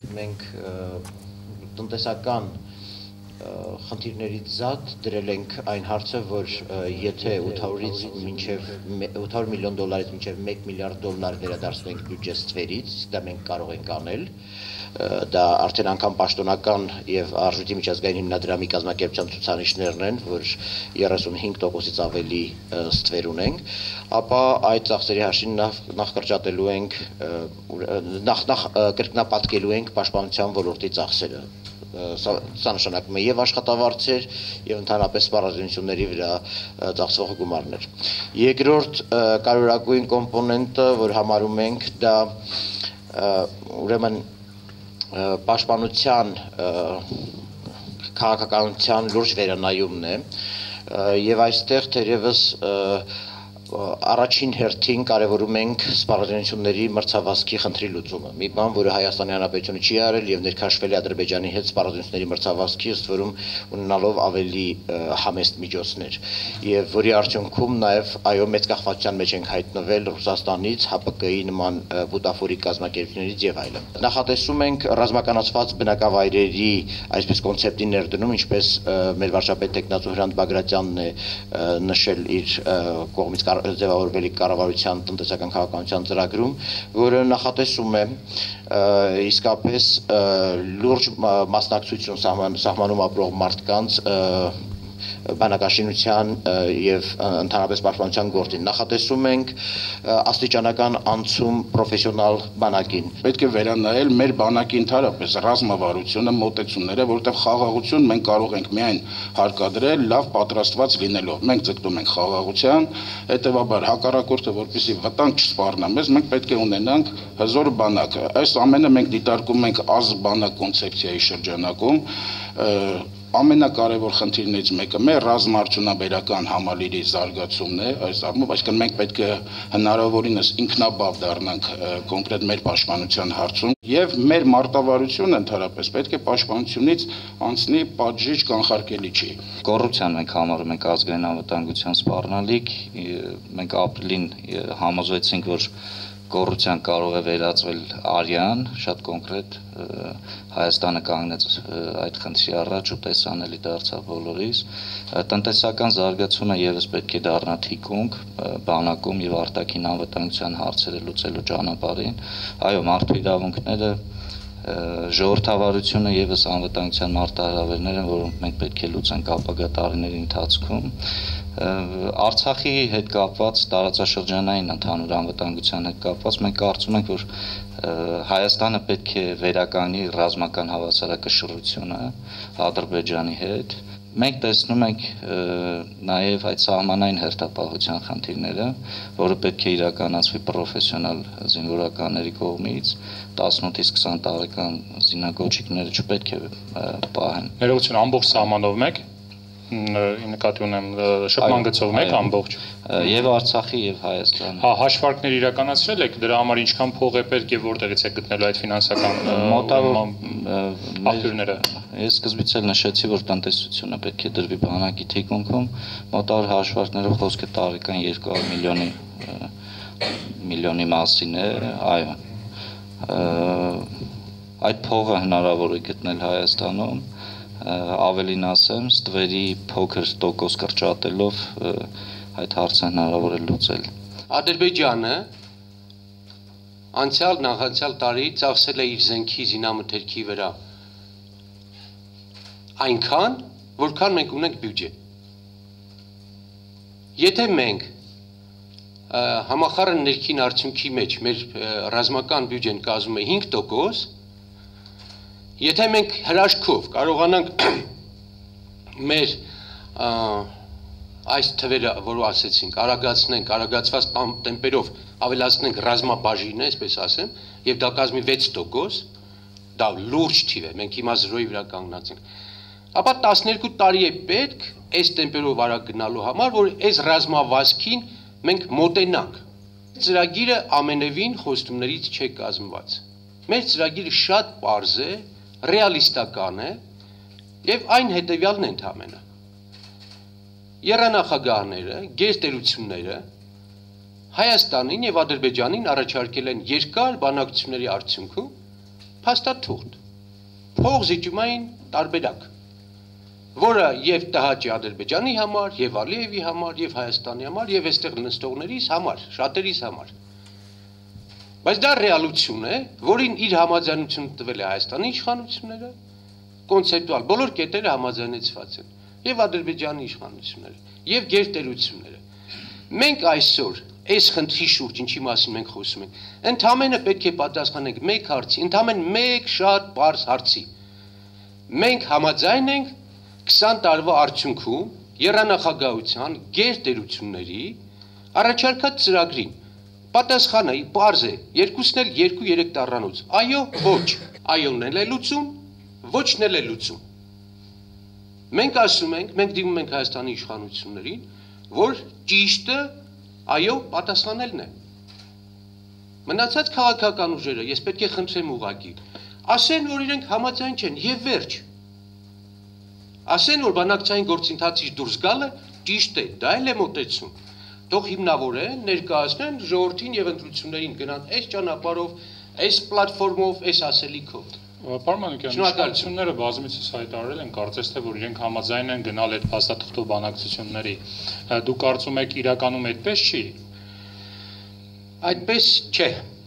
Մենք տնտեսական խնդիրներից զատ դրել ենք այն հարցը, որ եթե 800-ից մինչև 800 միլիոն դոլարից մինչև 1 միլիարդ դոլար վերադարձնենք բյուջես ստվերից, դա մենք կարող ենք անել, դա արդեն անգամ պաշտոնական եւ արժույթի միջազգային հիմնադրամի կազմակերպության ցուցանիշներն են, որ 35%-ից ավելի ստվեր ունենք, ապա այդ ծախսերի հաշվին նախ կրճատելու ենք, նախ կրկնապատկելու ենք պաշտպանության ոլորտի ծախսերը։ Սա նշանակում է եւ աշխատավարձեր եւ ընդհանրապես սպառազինությունների վրա ծախսվող գումարներ։ Երկրորդ կարևորագույն կոմպոնենտը, որ համարում ենք, դա ուրեմն պաշտպանության քաղաքականության լուրջ վերանայումն է եւ այստեղ թերևս առաջին հերթին կարևորում ենք սպառազինությունների մրցավազքի խնդրի լուծումը։ Մի բան, որը Հայաստանի Հանրապետությունը չի արել եւ ներքաշվել է Ադրբեջանի հետ սպառազինությունների մրցավազքի, ըստ որում ունենալով ավելի համեստ միջոցներ։ Եվ որի արդյունքում նաեւ այո մեծ կախվածության մեջ ենք հայտնվել Ռուսաստանից, ՀՊԿ-ի նման բուտաֆորիկ կազմակերպություններից եւ այլն։ Նախատեսում ենք ռազմականացված բնակավայրերի այսպես կոնցեպտի ներդնում, ինչպես մեր վարչապետ տեխնացու Հրանտ Բագրատյանն է նշել իր կողմից ձևավորվելիք կառավարության տնտեսական քաղաքականության ծրագրում, որը նախատեսում է իսկապես լուրջ մասնակցություն սահմանում ապրող մարդկանց բանակաշինության եւ ընդհանրապես պաշտպանության գործին։ Նախատեսում ենք աստիճանական անցում պրոֆեսիոնալ բանակին։ Պետք է վերանայել մեր բանակի ընդհանրապես ռազմավարությունը, մոտեցումները, որովհետեւ խաղաղություն մենք կարող ենք միայն հարկադրել լավ պատրաստված լինելով։ Մենք ձգտում ենք խաղաղության, հետեւաբար հակառակորդը, որպեսզի վտանգ չսպառնա մեզ, մենք պետք է ունենանք հզոր բանակ։ Այս ամենը մենք դիտարկում ենք ազգ-բանակ կոնցեպցիայի շրջանակում ամենակարևոր խնդիրներից մեկը մեր ռազմաարդյունաբերական համալիրի զարգացումն է այս առումով, այսինքն մենք պետք է հնարավորինս ինքնաբավ դառնանք կոնկրետ մեր պաշտպանության հարցում եւ մեր մարտավարությունը ընդհանրապես պետք է պաշտպանությունից անցնի պատժիչ կանխարգելի չի։ Կոռուպցիան մենք համարում ենք ազգային անվտանգության սպառնալիք, մենք ապրիլին համոզվեցինք, որ կոռուպցիան կարող է վերածվել արյան, շատ կոնկրետ Հայաստանը կանգնեց այդ խնդրի առաջ ու տեսանելի դարձավ բոլորիս։ Տնտեսական զարգացումը եւս պետք է դառնա թիկունք բանակում եւ արտաքին անվտանգության հարցերը լուծելու ճանապարհին։ Այո, մարդու իրավունքները ժողովրդավարությունը եւս անվտանգության մարտահրավերներ են, որոնք մենք պետք է լուծենք ապագա տարիների ընթացքում։ Արցախի հետ կապված տարածաշրջանային ընդհանուր անվտանգության հետ կապված մենք կարծում ենք, որ Հայաստանը պետք է վերականգնի ռազմական հավասարակշռությունը Ադրբեջանի հետ։ Մենք տեսնում ենք նաև այդ սահմանային հերթապահության խնդիրները, որը պետք է իրականացվի պրոֆեսիոնալ զինվորականների կողմից, 18-ից 20 տարեկան զինագոչիկները չպետք է պահեն։ Ներողություն, ամբողջ սահմանով մեկ նկատի ունեմ շփման գծով մեկ ամբողջ եւ Արցախի եւ Հայաստանի։ Հա, հաշվարկներ իրականացրել եք, դրա համար ինչքան փող է պետք եւ որտեղից է գտնելու այդ ֆինանսական աղբյուրները։ Ես սկզբից էլ նշեցի, որ տնտեսությունը պետք է դրվի բանակի թիկունքում, մոտավոր հաշվարկներով խոսքը տարեկան 200 միլիոնի մասին է, այո։ Այդ փողը հնարավոր է գտնել Հայաստանում, ավելին ասեմ, ստվերի փոքր տոկոս կրճատելով այդ հարցը հնարավոր է լուծել։ Ադրբեջանը նախանցյալ տարի ծախսել է իր զենքի զինամթերքի վրա այնքան, որքան մենք ունենք բյուջե։ Եթե մենք համախառն ներքին արդյունքի մեջ մեր ռազմական բյուջեն կազմում է 5%, եթե մենք հրաշքով կարողանանք մեր այս թվերը, որ ասեցինք, արագացված տեմպերով ավելացնենք ռազմաբաժինը, այսպես ասեմ, եւ դա կազմի 6%, դա լուրջ թիվ է, մենք հիմա 0-ի վրա կանգնած ենք, ապա 12 տարի է պետք այս տեմպերով արագ գնալու համար, որ այս ռազմավազքին մենք մոտենանք։ Ծրագիրը ամենևին խոստումներից չէ կազմված։ Մեր ծրագիրը շատ պարզ է, ռեալիստական է եւ այն հետեւյալն է ընդհանրապես։ Եռանախագահները, գերտերությունները Հայաստանին եւ Ադրբեջանին առաջարկել են երկար բանակցությունների արդյունքում փաստաթուղթ, փող զիջումային տարբերակ, որը եւ Տհաճի Ադրբեջանի համար, եւ Ալիևի համար, եւ Հայաստանի համար, եւ այստեղ նստողներիս համար, շատերիս համար։ Բայց դա ռեալություն է, որին իր համաձայնությունը տվել է Հայաստանի իշխանությունները, կոնցեպտուալ բոլոր կետերը համաձայնեցված են, եւ Ադրբեջանի իշխանությունները, եւ գերտերությունները։ Մենք այսօր այս խնդրի շուրջ ինչի մասին մենք խոսում ենք, ընդհանրապես պետք է պատասխանենք մեկ հարցի, ընդհանրապես մեկ շատ բարձ հարցի։ Մենք համաձայն ենք 20 տարվա արդյունքում եռանախագահության գերտերությունների առաջարկած ծրագրին։ Պատասխանը պարզ է, երկուսն էլ 2-3 տարանոց։ Այո, ոչ, այոն էլ է լուծում, ոչն էլ է լուծում։ Մենք ասում ենք, մենք դիմում ենք Հայաստանի իշխանություններին, որ ճիշտը այո, պատասխանելն է։ Մնացած քաղաքական ուժերը, ես պետք է խնդրեմ ուղղակի, ասեն, որ իրենք համաձայն չեն եւ վերջ։ Ասեն, որ բանակցային գործընթացից դուրս գալը ճիշտ է, դա էլ է մոտեցում։ Թող հիմնավորեն, ներկայացնեն ժողովրդին եւ ընտրություններին գնան այս ճանապարհով, այս պլատֆորմով, այս ասելիքով։ Պարոն Մանուկյան, իշխանությունները բազմիցս հայտարարել են, կարծես թե որ իրենք համաձայն են գնալ այդ փաստաթղթով բանակցությունների։ Դու կարծում եք իրականում այդպես չի։ Այդպես չէ։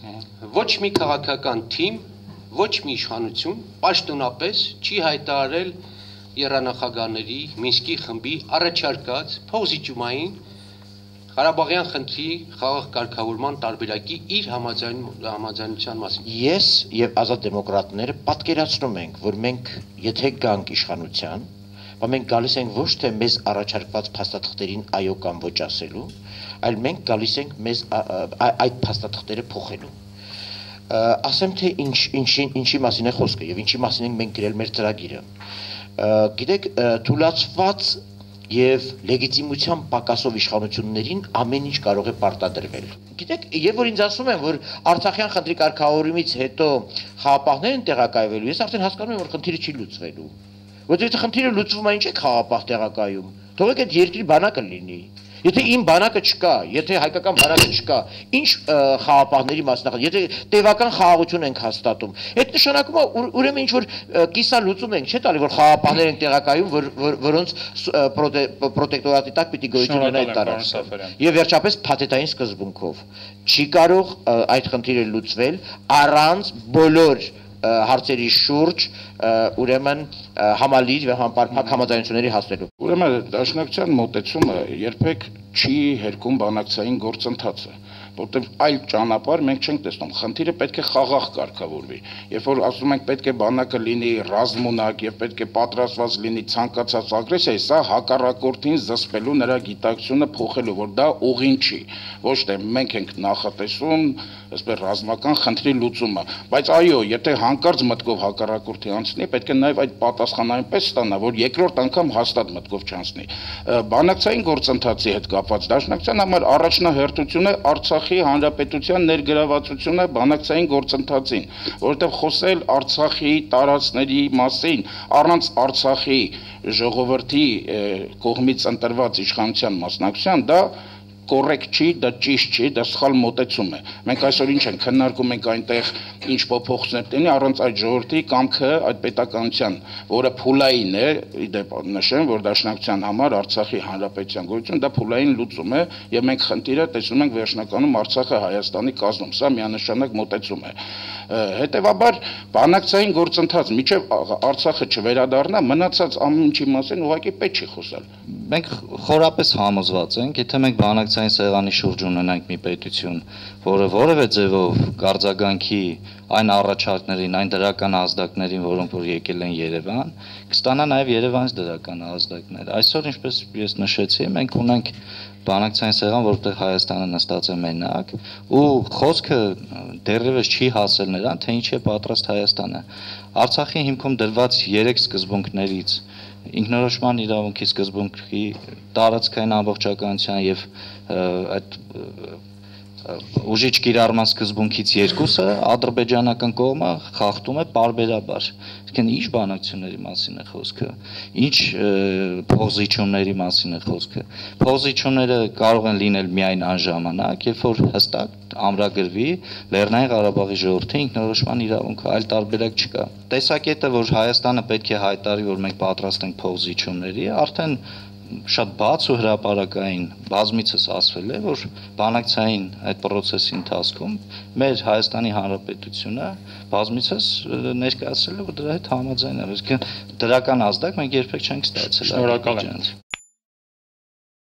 Ոչ մի քաղաքական թիմ, ոչ մի իշխանություն պաշտոնապես չի հայտարարել եռանախագահների Մինսկի խմբի առաջարկած փոխզիջումային Ղարաբաղյան խնդրի խաղաղ կարգավորման տարբերակի իր համաձայնության մասին։ Ես եւ ազատ դեմոկրատները պատկերացնում ենք, որ մենք եթե գանք իշխանության, բայց մենք գալիս ենք ոչ թե մեզ առաջարկված փաստաթղթերին այո կամ ոչ ասելու, այլ մենք գալիս ենք մեզ այդ փաստաթղթերը փոխելու։ Ասեմ թե ինչի մասին է խոսքը եւ ինչի մասին ենք մենք գրել մեր ծրագիրը։ Գիտեք, թուլացված եւ լեգիտիմության պակասով իշխանություններին ամեն ինչ կարող է պարտադրվել։ Գիտեք, եւ որ ինձ ասում են, որ Արցախյան խնդրի կարգավորումից հետո խաղապահներ են տեղակայվելու, ես արդեն հասկանում եմ, որ խնդիրը չի լուծվելու։ Որովհետեւ խնդիրը լուծվում է, ինչ է խաղապահ տեղակայում։ Թողեք այդ երկրի բանակը լինի։ Եթե իմ բանակը չկա, եթե հայկական բանակը չկա, ինչ խաղապահների մասնախ, եթե տևական խաղաղություն ենք հաստատում, այդ նշանակում է ուրեմն ինչ որ կիսա լուծում ենք, չէ՞ տալի, որ խաղապահներ են տեղակայում, որոնց պրոտեկտորատի տակ պիտի գոյություն ունենա այդ տարածքը։ Եվ վերջապես փաթեթային սկզբունքով չի կարող այդ խնդիրը լուծվել առանց բոլոր հարցերի շուրջ ուրեմն համալիր եւ համապարփակ համաձայնությունների հասնելու։ Ուրեմն դաշնակցության մոտեցումը երբեք չի հերքում բանակցային գործընթացը, որտեղ այլ ճանապարհ մենք չենք տեսնում։ Խնդիրը պետք է խաղաղ կարգավորվի։ Երբ որ ասում ենք պետք է բանակը լինի ռազմունակ եւ պետք է պատրաստված լինի ցանկացած ագրեսիայի, սա հակառակորդին զսպելու նրա գիտակցությունը փոխելու, որ դա ուղին չի։ Ոչ թե մենք ենք նախատեսում այսպես ռազմական խնդրի լուծումը, բայց այո, եթե հանկարծ մտքով հակառակորդի անցնի, պետք է նաև այդ պատասխանը այնպես ստանա, որ երկրորդ անգամ հաստատ մտքով չանցնի։ Բանակցային գործընթացի հետ կապված դաշնակցության համար առաջնահերթություն է Արցախի հանրապետության ներգրավվածությունը բանակցային գործընթացին, որովհետև խոսել Արցախի տարածքների մասին առանց Արցախի ժողովրդի կողմից ընտրված իշխանության մասնակցության դա կոռեկտ չի, դա ճիշտ չի, դա սխալ մոտեցում է։ Մենք այսօր ինչ ենք քննարկում ենք այնտեղ ինչ փոփոխություններ տենի առանց այդ ժողովրդի կամքը, այդ պետականության, որը փուլային է, իդեպ նշեմ, որ դաշնակցության համար Արցախի հանրապետության գոյություն դա փուլային լուծում է, եւ մենք խնդիրը տեսնում ենք վերջնականում Արցախը Հայաստանի կազմում, սա միանշանակ մոտեցում է։ Հետևաբար բանակցային գործընթաց միջև Արցախը չվերադառնա, մնացած ամեն ինչի մասին ուղղակի պետք չի խոսալ։ Մենք խորապես համոզված ենք, եթե մենք բանակցային սեղանի շուրջ ունենանք մի պետություն, որը որևէ ձևով գարձագանքի այն առաջարկներին, այն դրական ազդակներին, որոնք որ եկել են Երևան, կստանա նաև Երևանից դրական ազդակներ։ Այսօր, ինչպես ես նշեցի, մենք ունենք բանակցային սեղան, որտեղ Հայաստանը նստած է մենակ, ու խոսքը դեռևս չի հասել նրան, թե ինչ է պատրաստ Հայաստանը։ Արցախի հիմքում դրված 3 սկզբունքներից ինքնորոշման իրավունքի սկզբունքի, տարածքային ամբողջականության եւ այդ ուժիչ կիրառման սկզբունքից երկուսը ադրբեջանական կողմը խախտում է պարբերաբար։ Իսկեն ինչ բանակցությունների մասին է խոսքը, ինչ փոխզիջումների մասին է խոսքը։ Փոխզիջումները կարող են լինել միայն այն ժամանակ, երբ որ հստակ ամրագրվի Լեռնային Ղարաբաղի ժողովրդի ինքնորոշման իրավունքը, այլ տարբերակ չկա։ Տեսակետը, որ Հայաստանը պետք է հայտարարի, որ մենք պատրաստ ենք փոխզիջումների, արդեն շատ բաց ու հրապարակային բազմիցս ասվել է, որ բանակցային այդ process-ի ընթացքում մեր Հայաստանի Հանրապետությունը բազմիցս ներկայացրել է, որ դրա հետ համաձայն է, իսկ դրական ազդակ մենք երբեք չենք ստացել։ Շնորհակալ եմ։